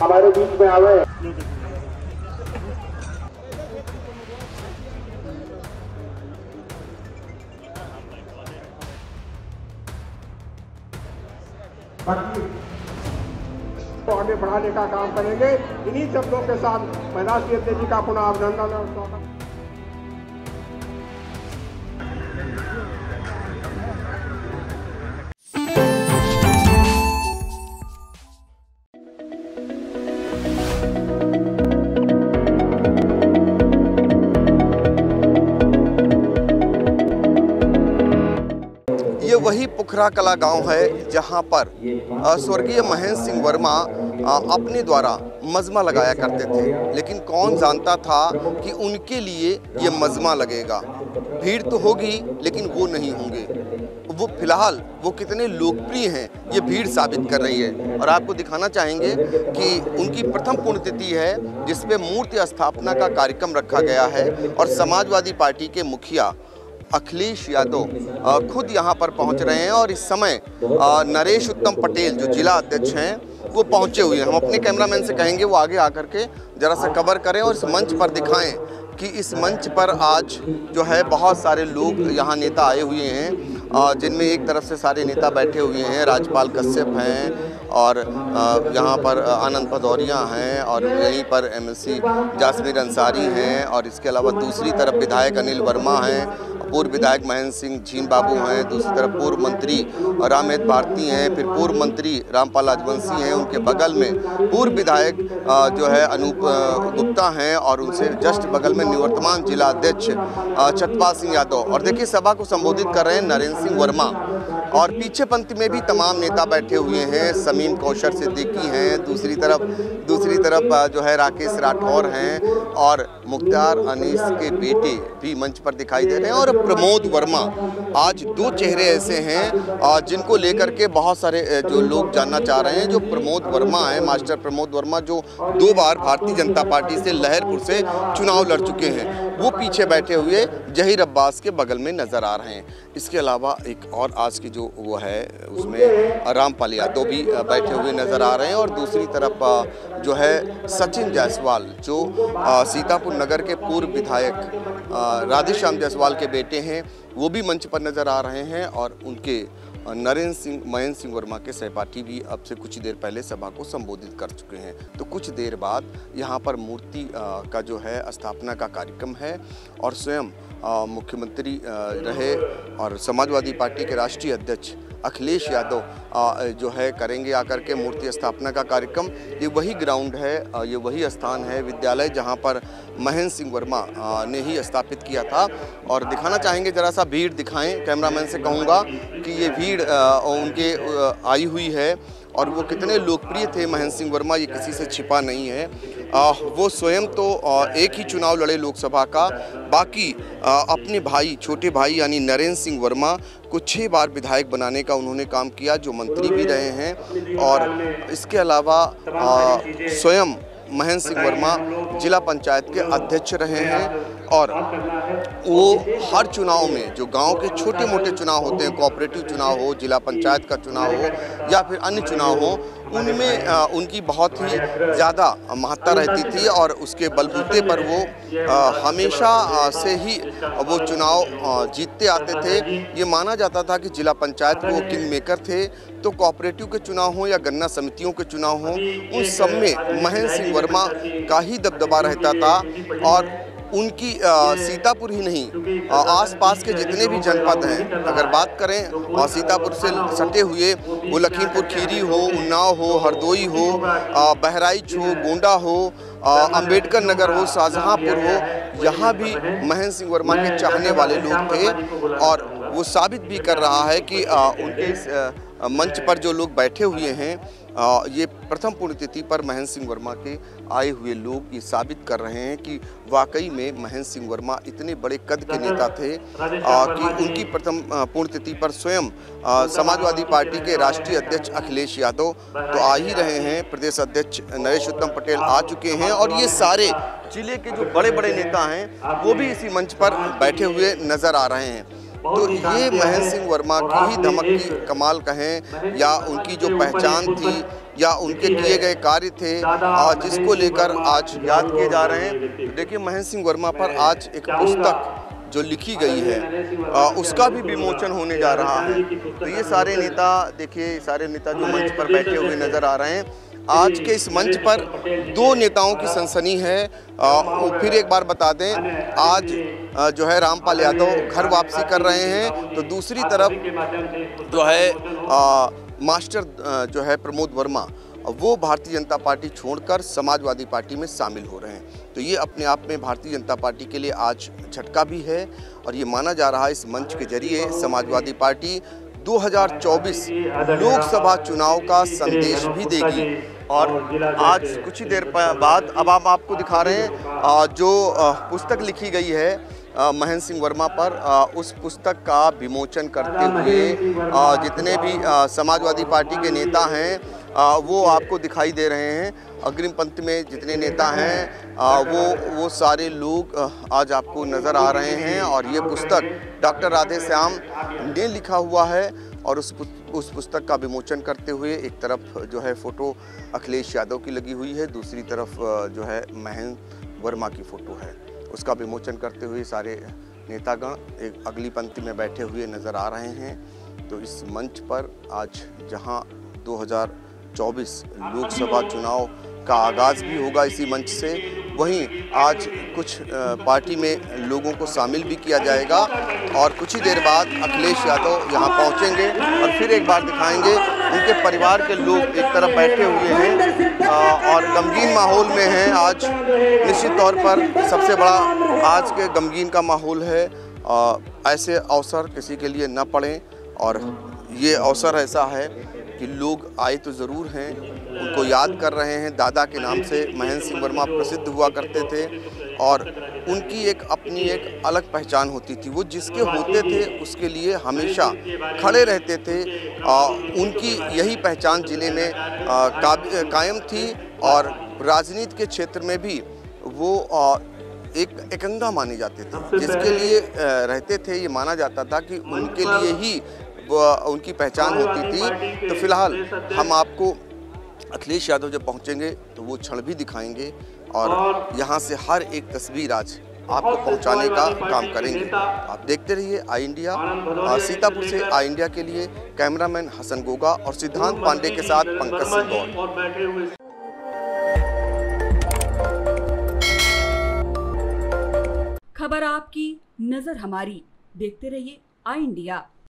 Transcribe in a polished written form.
हमारे बीच में आवे। तो आगे बढ़ाने का काम करेंगे। इन्हीं शब्दों के साथ मैं राष्ट्रीय अध्यक्ष जी का पुनः अभिनंदन और स्वागत। ये वही पुखरा कला गांव है जहां पर स्वर्गीय महेंद्र सिंह वर्मा अपने द्वारा मजमा लगाया करते थे, लेकिन कौन जानता था कि उनके लिए ये मजमा लगेगा। भीड़ तो होगी लेकिन वो नहीं होंगे। वो फिलहाल वो कितने लोकप्रिय हैं ये भीड़ साबित कर रही है। और आपको दिखाना चाहेंगे कि उनकी प्रथम पुण्यतिथि है जिसपे मूर्ति स्थापना का कार्यक्रम रखा गया है और समाजवादी पार्टी के मुखिया अखिलेश यादव खुद यहाँ पर पहुँच रहे हैं। और इस समय नरेश उत्तम पटेल जो जिला अध्यक्ष हैं वो पहुँचे हुए हैं। हम अपने कैमरामैन से कहेंगे वो आगे आकर के जरा सा कवर करें और इस मंच पर दिखाएं कि इस मंच पर आज जो है बहुत सारे लोग यहाँ नेता आए हुए हैं, जिनमें एक तरफ से सारे नेता बैठे हुए हैं। राजपाल कश्यप हैं और यहाँ पर आनंद भदौरिया हैं और यहीं पर एमएलसी जासमीर अंसारी हैं और इसके अलावा दूसरी तरफ विधायक अनिल वर्मा हैं, पूर्व विधायक महेंद्र सिंह झीन बाबू हैं, दूसरी तरफ पूर्व मंत्री रामेद भारती हैं, फिर पूर्व मंत्री रामपाल राजवंशी हैं, उनके बगल में पूर्व विधायक जो है अनूप गुप्ता हैं और उनसे जस्ट बगल में निवर्तमान जिला अध्यक्ष सतपाल सिंह यादव। और देखिए सभा को संबोधित कर रहे हैं नरेंद्र सिंह वर्मा और पीछे पंक्ति में भी तमाम नेता बैठे हुए हैं। समीम कौशर सिद्दीकी हैं, दूसरी तरफ जो है राकेश राठौर हैं और मुख्तार अनीस के बेटे भी मंच पर दिखाई दे रहे हैं। और प्रमोद वर्मा, आज दो चेहरे ऐसे हैं जिनको लेकर के बहुत सारे जो लोग जानना चाह रहे हैं। जो प्रमोद वर्मा है, मास्टर प्रमोद वर्मा, जो 2 बार भारतीय जनता पार्टी से लहरपुर से चुनाव लड़ चुके हैं, वो पीछे बैठे हुए जहीर अब्बास के बगल में नजर आ रहे हैं। इसके अलावा एक और आज की जो वो है उसमें रामपाल यादव भी बैठे हुए नजर आ रहे हैं। और दूसरी तरफ जो है सचिन जायसवाल जो सीतापुर नगर के पूर्व विधायक राधेश्याम जायसवाल के बेटे हैं, वो भी मंच पर नजर आ रहे हैं। और उनके महेंद्र सिंह वर्मा के सहपाठी भी अब से कुछ देर पहले सभा को संबोधित कर चुके हैं। तो कुछ देर बाद यहाँ पर मूर्ति का जो है स्थापना का कार्यक्रम है और स्वयं मुख्यमंत्री रहे और समाजवादी पार्टी के राष्ट्रीय अध्यक्ष अखिलेश यादव जो है करेंगे आकर के मूर्ति स्थापना का कार्यक्रम। ये वही ग्राउंड है, ये वही स्थान है, विद्यालय जहां पर महेंद्र सिंह वर्मा ने ही स्थापित किया था। और दिखाना चाहेंगे, जरा सा भीड़ दिखाएं। कैमरामैन से कहूँगा कि ये भीड़ उनके आई हुई है और वो कितने लोकप्रिय थे महेंद्र सिंह वर्मा, ये किसी से छिपा नहीं है। वो स्वयं तो एक ही चुनाव लड़े लोकसभा का, बाकी अपने भाई, छोटे भाई यानी नरेंद्र सिंह वर्मा को 6 बार विधायक बनाने का उन्होंने काम किया, जो मंत्री भी रहे हैं। और इसके अलावा स्वयं महेंद्र सिंह वर्मा जिला पंचायत के अध्यक्ष रहे हैं और वो हर चुनाव में, जो गांव के छोटे मोटे चुनाव होते हैं, कोऑपरेटिव चुनाव हो, जिला पंचायत का चुनाव हो या फिर अन्य चुनाव हो, उनमें उनकी बहुत ही ज़्यादा महत्ता रहती थी और उसके बलबूते पर वो हमेशा से ही वो चुनाव जीतते आते थे। ये माना जाता था कि जिला पंचायत के वो किंग मेकर थे। तो कोऑपरेटिव के चुनाव हो या गन्ना समितियों के चुनाव हो, उन सब में महेंद्र सिंह वर्मा का ही दबदबा रहता था। और उनकी सीतापुर ही नहीं, आसपास के जितने भी जनपद हैं, अगर बात करें और सीतापुर से सटे हुए, वो लखीमपुर खीरी हो, उन्नाव हो, हरदोई हो, बहराइच हो, गोंडा हो, अंबेडकर नगर हो, शाहजहांपुर हो, यहाँ भी महेंद्र सिंह वर्मा के चाहने वाले लोग थे। और वो साबित भी कर रहा है कि उनके मंच पर जो लोग बैठे हुए हैं, ये प्रथम पुण्यतिथि पर महेंद्र सिंह वर्मा के आए हुए लोग ये साबित कर रहे हैं कि वाकई में महेंद्र सिंह वर्मा इतने बड़े कद के नेता थे कि उनकी प्रथम पुण्यतिथि पर स्वयं समाजवादी पार्टी के राष्ट्रीय अध्यक्ष अखिलेश यादव तो आ ही रहे हैं, प्रदेश अध्यक्ष नरेश उत्तम पटेल आ चुके हैं और ये सारे जिले के जो बड़े बड़े नेता हैं वो भी इसी मंच पर बैठे हुए नजर आ रहे हैं। तो ये महेंद्र सिंह वर्मा की ही धमक की कमाल कहें या उनकी जो पहचान थी या उनके किए गए कार्य थे जिसको लेकर आज याद किए जा रहे हैं। देखिए महेंद्र सिंह वर्मा पर आज एक पुस्तक जो लिखी गई है उसका भी विमोचन होने जा रहा है। तो ये सारे नेता देखिए, सारे नेता जो मंच पर बैठे हुए नजर आ रहे हैं। आज के इस मंच पर दो नेताओं की सनसनी है। फिर एक बार बता दें, आज जो है रामपाल यादव घर वापसी कर रहे हैं, तो दूसरी तरफ जो है मास्टर जो है प्रमोद वर्मा वो भारतीय जनता पार्टी छोड़कर समाजवादी पार्टी में शामिल हो रहे हैं। तो ये अपने आप में भारतीय जनता पार्टी के लिए आज झटका भी है और ये माना जा रहा है इस मंच के जरिए समाजवादी पार्टी 2024 लोकसभा चुनाव का संदेश भी देगी। और आज कुछ ही देर बाद अब हम आपको दिखा रहे हैं जो पुस्तक लिखी गई है महेंद्र सिंह वर्मा पर, उस पुस्तक का विमोचन करते हुए जितने भी समाजवादी पार्टी के नेता हैं वो आपको दिखाई दे रहे हैं। अग्रिम पंक्ति में जितने नेता हैं वो सारे लोग आज आपको नज़र आ रहे हैं। और ये पुस्तक डॉक्टर राधे श्याम ने लिखा हुआ है और उस पुस्तक का विमोचन करते हुए एक तरफ जो है फ़ोटो अखिलेश यादव की लगी हुई है, दूसरी तरफ जो है महेंद्र वर्मा की फ़ोटो है। उसका विमोचन करते हुए सारे नेतागण एक अगली पंक्ति में बैठे हुए नज़र आ रहे हैं। तो इस मंच पर आज जहां 2024 लोकसभा चुनाव का आगाज़ भी होगा इसी मंच से, वहीं आज कुछ पार्टी में लोगों को शामिल भी किया जाएगा और कुछ ही देर बाद अखिलेश यादव यहां पहुंचेंगे और फिर एक बार दिखाएंगे। उनके परिवार के लोग एक तरफ बैठे हुए हैं और गमगीन माहौल में हैं। आज निश्चित तौर पर सबसे बड़ा आज के गमगीन का माहौल है। ऐसे अवसर किसी के लिए न पड़ें और ये अवसर ऐसा है कि लोग आए तो ज़रूर हैं, उनको याद कर रहे हैं। दादा के नाम से महेंद्र सिंह वर्मा प्रसिद्ध हुआ करते थे और उनकी एक अपनी एक अलग पहचान होती थी। वो जिसके होते थे उसके लिए हमेशा खड़े रहते थे। उनकी यही पहचान ज़िले में कायम थी और राजनीति के क्षेत्र में भी वो एक एकंगा माने जाते थे। जिसके लिए रहते थे ये माना जाता था कि उनके लिए ही उनकी पहचान होती थी। तो फिलहाल हम आपको अखिलेश यादव जब पहुंचेंगे तो वो क्षण भी दिखाएंगे और यहाँ से हर एक तस्वीर आज आपको पहुंचाने का काम करेंगे। आप देखते रहिए आई इंडिया। सीतापुर से आई इंडिया के लिए कैमरामैन हसन गोगा और सिद्धांत पांडे के साथ पंकज सिंह गौड़। खबर आपकी, नजर हमारी। देखते रहिए आई इंडिया।